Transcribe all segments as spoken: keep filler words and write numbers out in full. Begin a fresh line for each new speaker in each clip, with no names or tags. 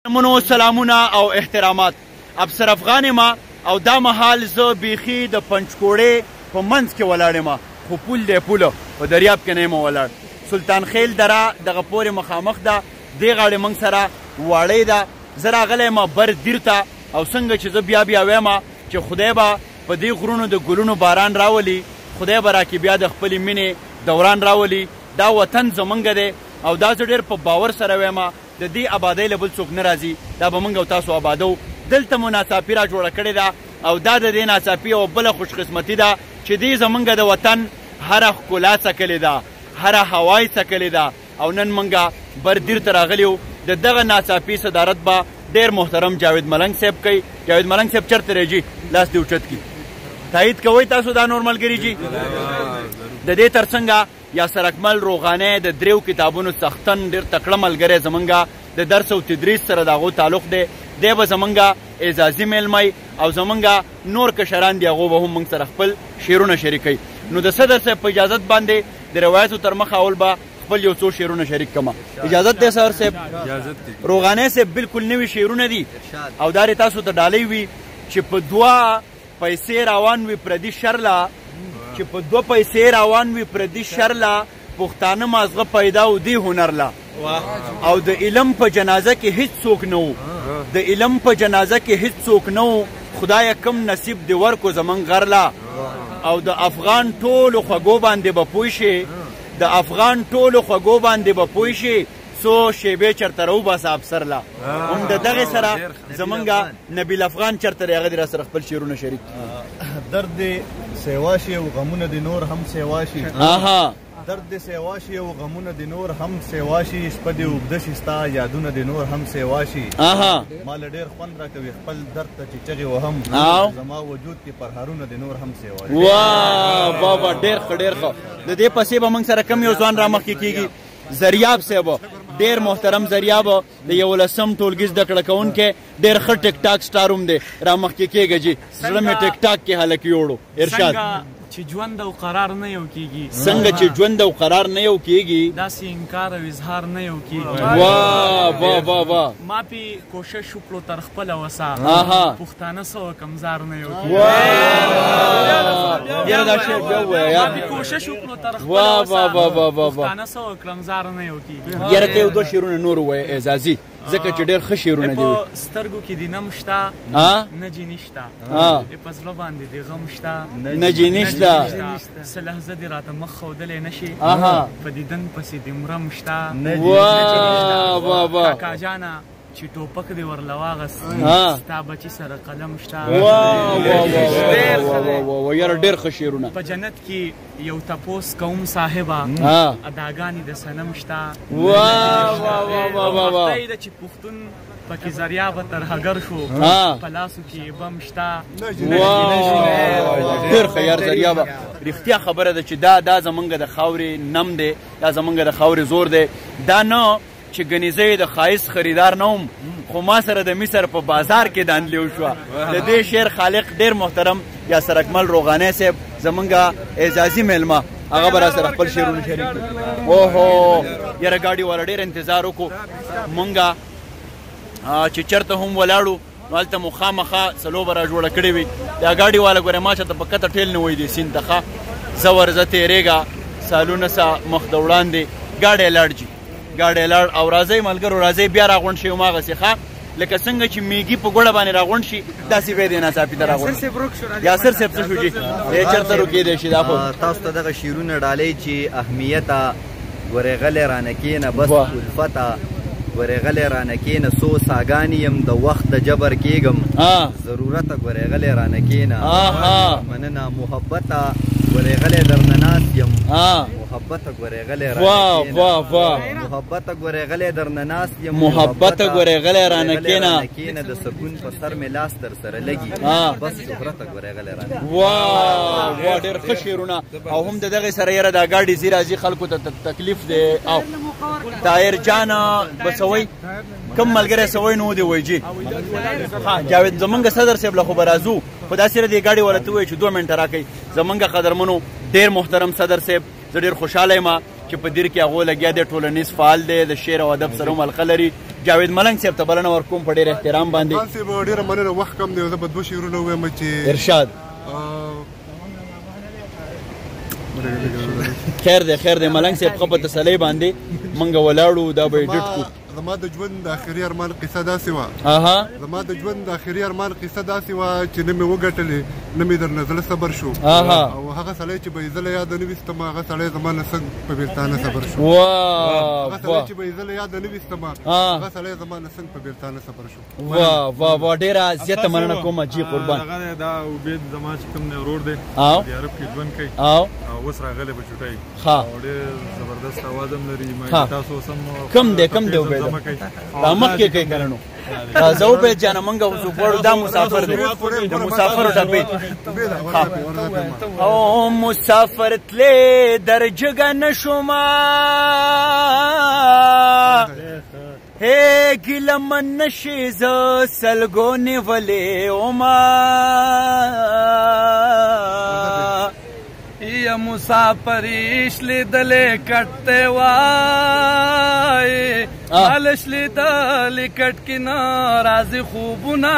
منو سلامونه او احترامات. افسر افغان ما او دا مهال زه بیخي د پنجکوړې په منځ کې ولاړ یم، خو پول دی پوله په دریاب کې نه یم ولاړ. سلطان خیل دره دغه پورې مخامخ ده، دې غاړې موږ سره واړۍ ده. زه راغلی یم بر دیر ته، او څنګه چې زه بیا بیا وایم چې خدای به په دې غرونو د ګلونو باران راولي، خدای به راکې بیا د خپلې مینې دوران راولي. دا وطن زمونږ دی او دا زه ډېر په باور سره وایم د دې آبادۍ له بل څوک نه راځي، دا به موږ او تاسو آبادو. دلته مو ناڅاپي را جوړه کړې ده او دا د دې ناڅاپي او بله خوشقسمتي ده چې دې زمونږ د وطن هره ښکلا څکلې ده، هره هوا یې څکلې ده. او نن موږ بر دیر ته راغلي وو. د دغه ناڅاپي صدارت به ډېر محترم جاوید ملنګ صاحب کوي. جاوید ملنګ صاحب چېرته دی جي؟ لاس دې اوچت کړي. تایید کوئ تاسو دا نور ملګري جي؟ د دې تر څنګه یاسر اکمل روغانی د دریو کتابونو څښتن ډېر تکړه ملګری زمونږ د درس او تدریس سره د هغو تعلق دی. دی به زمونږ اعزازي میلمی او زمونږ نور کشران دي هغو به هم موږ سره خپل شعرونه شریکوي. نو د صدر صاحب په اجازت باندې د روایتو تر مخه اول به خپل یو څو شعرونه شریک کړم. اجازت دی صدر صاحب؟ روغانی صاحب بالکل نوي شعرونه دي او دا تاسو ته ډالۍ وي چې په دوه پیسې روان وي پردي شرله، چې په دوه پیسې روان وي پردي شرله، پښتانه مازغه پیدا و دی هنر لا. او د علم په جنازه کې هیڅ څوک نه و، د علم په جنازه کې هیڅ څوک نه و، خدای کم نصیب دی ورکو زمونږ غر لا. او د افغان ټولو خوږو باندې به پوه شي، د افغان ټولو خوږو باندې به پوه شي، څو شیبې چېرته راوباسه افسر لا. هم د دغې سره زمونږ نبیل افغان چېرته دی، هغه دې را سره خپل شعرونه شریک کړي.
درد دې سیوا شي او غمونه دې نور هم سیوا شي.
آها
درد دې سیوا شي او غمونه دې نور هم سیوا شي، شپه دې اوږده شي ستا یادونه دې نور هم سیوا شي.
آها
ما له ډېر خوند راکوي خپل درد ته چې چغې وهم، زما وجود کې پرهارونه دې نور هم سیوا شي.
واه بابا ډېر ښه ډېر ښه. د دې پسې به موږ سره کم یو ځوان را مخکې کېږي. زریاب صاحب ډېر محترم زریاب د یولسم ټولګي زده کړه کوونکی ډېر ښه ټیک ټاک سټار هم دی. را مخکې کېږه جي، زړه مې ټیک ټاک کې هلک یوړو. ارشاد.
چې ژوند او قرار نه یو کېږي،
څنګه چې ژوند او قرار نه یو کېږي،
داسې انکار او اظهار نه یو کېږي.
واه واه واه واه.
ما پې کوشش وکړو تر خپله وسه، پښتانه سوه کمزار نه یو کېږي.
یاره دا شعر بیا ووایه یار.
ما پې کوشش وکړو تر خپله وسه، پښتانه سوه کمزار نه یو کېږي.
یاره ته یو دوه شعرونه نور ووایه اعزازي، ځکه چې ډېر ښه شعرونه دي.
په سترګو کې دې نم شته نه جیني شته، په زړه باندې دې غم شته
نه جیني شته،
څه لحظه دې راته مخ ښودلی نه شي، په دیدن پسې دې مرم شته.
واه واه واه.
کاکا جانه چې ټوپک دې ورله واغست، ستا بچي سره قلم شته.
یاره ډېر ښه شعرونه.
په جنت کې یو تپوس کوم صاحبه، اداګانې د صنم شته.
واه واه واه واه واه.
خدای ده چې پښتون پکې زریاب تر هګر شو، په لاسو کې بم شته.
ډېر ښه یار زریابه. رښتیا خبره ده چې دا دا زمونږ د خاورې نم دی، دا زمونږ د خاورې زور دی. دا نه چې ګنې زه د ښایست خریدار نه وم، خو ما سره د مصر په بازار کې داندلې وشوه. د دې شعر خالق ډېر محترم یاسر اکمل روغانی صاحب زمونږ اعزازي میلمه، هغه به را سره خپل شعرونه شریک کړي. اوهو یاره ګاډي والا ډېر انتظار وکړو مونږ چې چېرته هم ولاړو، نو هلته مو خامخا څلو به را جوړه کړې وي. دا ګاډي والا ګورې ما چاته په کته ټیل نه وایي دې سیند ته ښه. زه ورځه تېرېږه سالونه سه مخ د وړاندې، ګاډی لاړ جي ګاډی لاړ. او راځئ ملګرو راځئ بیا راغونډ شي هماغسې ښه، لکه څنګه چې میږي په ګوړه باندې راغونډ شي داسې بیا دې ناڅاپي ته راغونډ. یاسر صاحب څه شو جي؟ دی چېرته روکېدی شي دا خو
تاسو ته دغه شعرونه ډالۍ چې اهمیته ګورې غلی رانه کښېنه بس الفته، ګورې غلی رانه کښېنه څو ساګانې یم د وخت د جبر کېږم، ضرورته ګورې غلی رانه کښېنه مننه محبته، ګورې غلی درنه ناست یم محبته ګورې غلی رانه کښېنه، محبته ګورې غلی درنه ناست یم
محبته ګورې غلی رانه
کښېنه، د سکون په سر مې لاس در سره لګي بس شهرته ګورې غلی رانه.
واه واه ډېر ښه شعرونه. او هم د دغې سره یاره دا ګاډي ځي راځي خلکو ته تکلیف دی. او طاهر جانه به سوی کم ملګری سوی نه و دې وایي جي؟ جاوید زمونږ صدر صاحب له خو به راځو، خو داسې د دې ګاډي والا ته ووایي چې دوه منټه راکوئ. زمونږ قدرمنو ډېر محترم صدر صاحب، زه ډېر خوشحاله یم چې په دیر کې هغو لګیا دی، ټولنیز فعال دی، د شعر او ادب سره هم علاقه لري، جاوید ملنګ صاحب ته بلنه ورکوم په ډېر احترام باندې.
خان صاحب ډېره مننه، وخت کم دی، زه به دوه شعرونه ووایم چې
ارشاد. خیر دی خیر دی ملنګ صاحب ښه په تسلۍ باندې موږ ولاړو دا به ایډیټ کړو.
زما د ژوند د آخري ارمان قصه داسې وه زما د ژوند د آخري ارمان قصه داسې وه چې نه مې وګټلې نه مې درنه زړه صبر شو او هغه سړی چې به یې زه له یاده نه ویستم هغه سړی زما نه څنګ په بېلتانه صبر شو هغه سړی چې به یې زه له یاده نه ویستم هغه سړی زما نه څنګ په بېلتانه صبر شو.
واه واه واه ډېره زیاته مننه کوم حاجي قربان.
دا عبید زما چې کوم دی ورور دی
او
د عرب کې ژوند کوي
او
اوس راغلی په چوټۍ
ښه
او ډېر زبردست اواز هم لري. تاسو اوس هم
کم دی کم دی عبید دا مخکې کوي که نه نو زه عبید جانه موږ اوسو غواړو دا مسافر دی د مسافرو ډبې او مسافر تلې در جګه نه شومه هې ګیله من نشي زه سلګو نیولې ومه
یا مسافریش لیدلې کټته وای مالش لیدلې کټ کې ناراضي خوبونه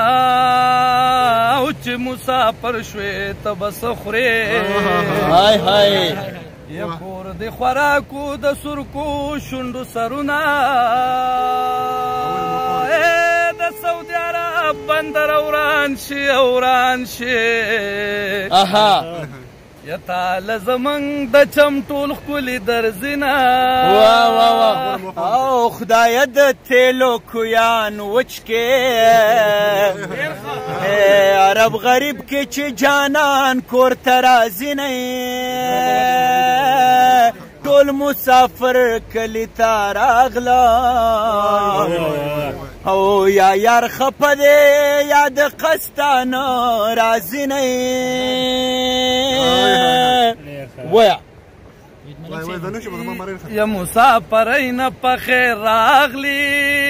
او چې مسافر شوې ته بس خورې
هاي هاي
یا کور د خوراکو د سرکو شونډو سرونه د سعودي عرب بندر اوران شي اوران شي
اها
یا تعالی زمنګ د چم ټول ښکلي درځینه
واه واه واه او خدایه د تیلو کویان وچ کې عرب غریب کې چې جانان کور ته راځي نه ټول مسافر کلی ته راغله او یا یار خفه دی یا د قسطانه راځي نه ویا
یا مسافرۍ نه په خیر راغلي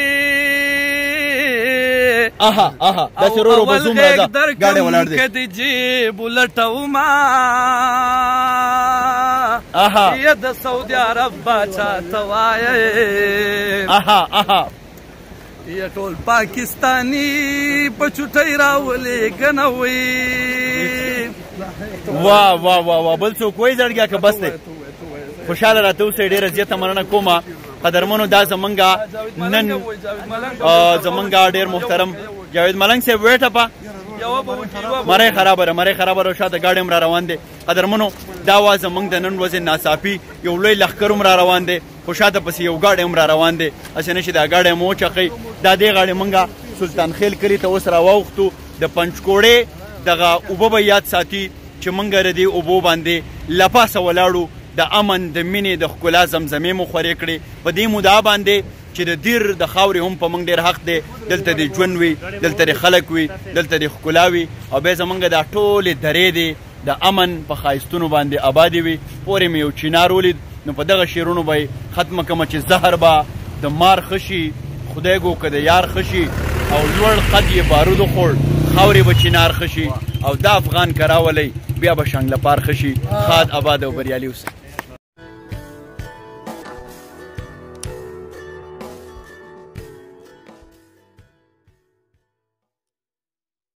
اها اها داسې ورو ورو به زوم راځه ګاډی ولاړ دی
که د جیب ولټومه
اها
یا د سعودي عرب باچا ته وایې
اها اها
یا ټول پاکستاني په چوټۍ راولېږه نه وي
واه واه واه واه بل څوک وایي زړګیا که بس دی خوشحاله راته اوسئ ډېره زیاته مننه کومه قدرمنو دا زمونږ نن زمونږ ډېر محترم جاوید ملنګ صاحب ویټه په مری خرابه ده مری خرابه ده شاته ګاډی هم را روان دی قدرمنو دا وه زمونږ د نن ورځې ناڅاپي یو لوی لښکر هم را روان دی خو شاته پسې یو ګاډی هم را روان دی هسې نه چې دا ګاډی هم وچقئ دا دې غاړې مونږ سلطان خیل کلي ته اوس را واوښتو د پنجکوړې دغه اوبه به یاد ساتي چې مونږ د دې اوبو باندې له پاسه ولاړو د امن د مینې د ښکلا زمزمې مو خورې کړې په دې مدعا باندې چې د دیر د خاورې هم په موږ ډېر حق دی دلته د ژوند وي دلته د خلک وي دلته د ښکلا وي او بیا زموږ دا ټولې درې دی د امن په ښایستونو باندې آبادې وي پورې مې یو چینار ولید نو په دغه شعرونو به یې ختمه کړمه چې زهر به د مار ښه شي خدای ګو که د یار ښه شي او لوړ قد یې بارودو خوړ خاورې به چینار ښه شي او دا افغان که راولی بیا به شنګله پار ښه شي ښاد آباد او بریالي اوسئ